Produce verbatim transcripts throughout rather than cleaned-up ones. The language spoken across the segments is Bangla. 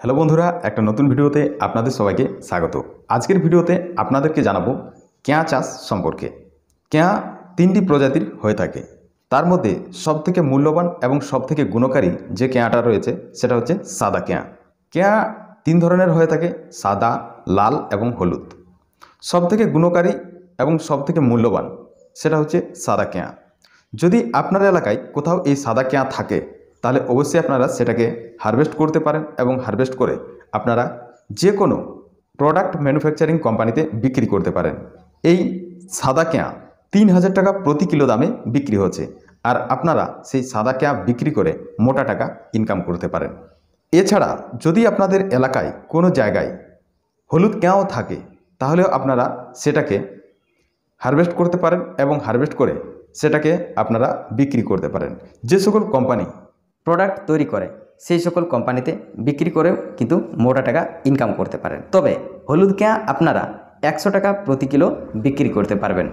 হ্যালো বন্ধুরা, একটা নতুন ভিডিওতে আপনাদের সবাইকে স্বাগত। আজকের ভিডিওতে আপনাদেরকে জানাবো কেঁয়া চাষ সম্পর্কে। কেঁয়া তিনটি প্রজাতির হয়ে থাকে, তার মধ্যে সবথেকে মূল্যবান এবং সবথেকে গুণকারী যে কেঁয়াটা রয়েছে সেটা হচ্ছে সাদা কেঁয়া। কেঁয়া তিন ধরনের হয়ে থাকে, সাদা, লাল এবং হলুদ। সবথেকে গুণকারী এবং সবথেকে মূল্যবান সেটা হচ্ছে সাদা কেঁয়া। যদি আপনার এলাকায় কোথাও এই সাদা কেঁয়া থাকে তাহলে অবশ্যই আপনারা সেটাকে হারভেস্ট করতে পারেন এবং হারভেস্ট করে আপনারা যে কোনো প্রোডাক্ট ম্যানুফ্যাকচারিং কোম্পানিতে বিক্রি করতে পারেন। এই সাদা কেঁয়া তিন হাজার টাকা প্রতি কিলো দামে বিক্রি হচ্ছে, আর আপনারা সেই সাদা কেঁয়া বিক্রি করে মোটা টাকা ইনকাম করতে পারেন। এছাড়া যদি আপনাদের এলাকায় কোনো জায়গায় হলুদ কেঁয়াও থাকে তাহলেও আপনারা সেটাকে হারভেস্ট করতে পারেন এবং হারভেস্ট করে সেটাকে আপনারা বিক্রি করতে পারেন। যে সকল কোম্পানি প্রোডাক্ট তৈরি করে সেই সকল কোম্পানিতে বিক্রি করেও কিন্তু মোটা টাকা ইনকাম করতে পারেন। তবে হলুদ কেঁয়া আপনারা একশো টাকা প্রতি কিলো বিক্রি করতে পারবেন।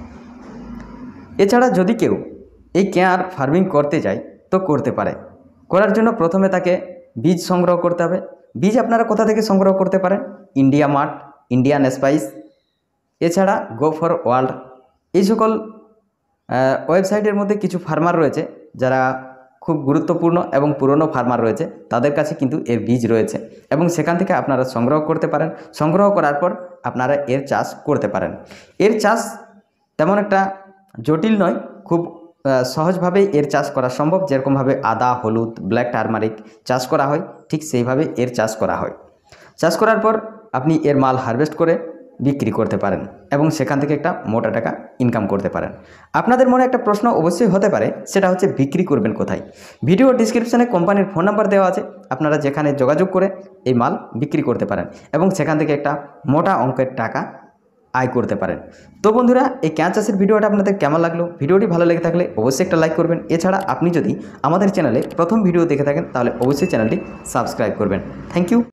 এছাড়া যদি কেউ এই কেঁয়ার ফার্মিং করতে যায় তো করতে পারে। করার জন্য প্রথমে তাকে বীজ সংগ্রহ করতে হবে। বীজ আপনারা কোথা থেকে সংগ্রহ করতে পারেন? ইন্ডিয়া মার্ট, ইন্ডিয়ান স্পাইস, এছাড়া গো ফর ওয়ার্ল্ড, এই সকল ওয়েবসাইটের মধ্যে কিছু ফার্মার রয়েছে যারা খুব গুরুত্বপূর্ণ এবং পুরনো ফার্মার রয়েছে, তাদের কাছে কিন্তু এর বীজ রয়েছে এবং সেখান থেকে আপনারা সংগ্রহ করতে পারেন। সংগ্রহ করার পর আপনারা এর চাষ করতে পারেন। এর চাষ তেমন একটা জটিল নয়, খুব সহজভাবেই এর চাষ করা সম্ভব। যেরকমভাবে আদা, হলুদ, ব্ল্যাক টারমারিক চাষ করা হয়, ঠিক সেইভাবে এর চাষ করা হয়। চাষ করার পর আপনি এর মাল হারভেস্ট করে বিক্রি করতে পারেন এবং সেখান থেকে একটা মোটা টাকা ইনকাম করতে পারেন। আপনাদের মনে একটা প্রশ্ন অবশ্যই হতে পারে, সেটা হচ্ছে বিক্রি করবেন কোথায়? ভিডিও ডিসক্রিপশানে কোম্পানির ফোন নাম্বার দেওয়া আছে, আপনারা যেখানে যোগাযোগ করে এই মাল বিক্রি করতে পারেন এবং সেখান থেকে একটা মোটা অঙ্কের টাকা আয় করতে পারেন। তো বন্ধুরা, এই কেঁয়া চাষের ভিডিওটা আপনাদের কেমন লাগলো? ভিডিওটি ভালো লেগে থাকলে অবশ্যই একটা লাইক করবেন। এছাড়া আপনি যদি আমাদের চ্যানেলে প্রথম ভিডিও দেখে থাকেন তাহলে অবশ্যই চ্যানেলটি সাবস্ক্রাইব করবেন। Thank you.